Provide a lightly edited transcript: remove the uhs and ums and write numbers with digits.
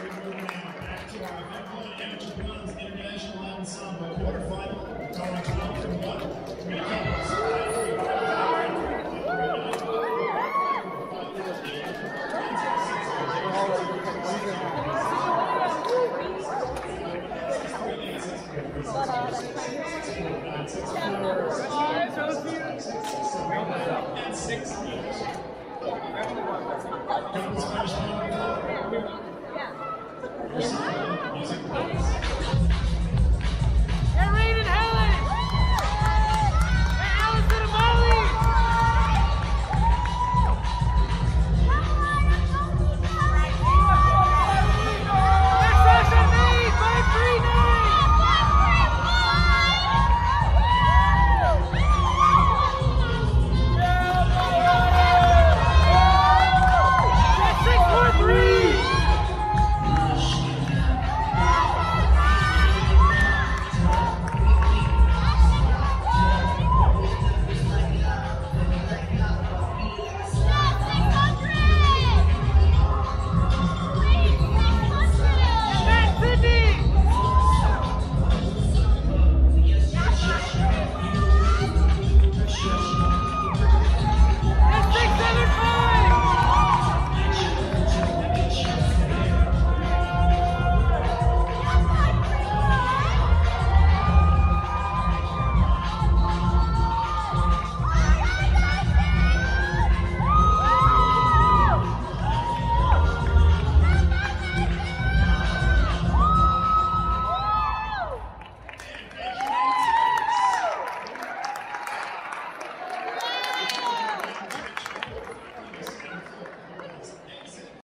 Back to our Vancouver Amateur Bronze International Ensemble quarterfinal. Tony Tom from one. Three couples. And 6. Couples finish on the floor.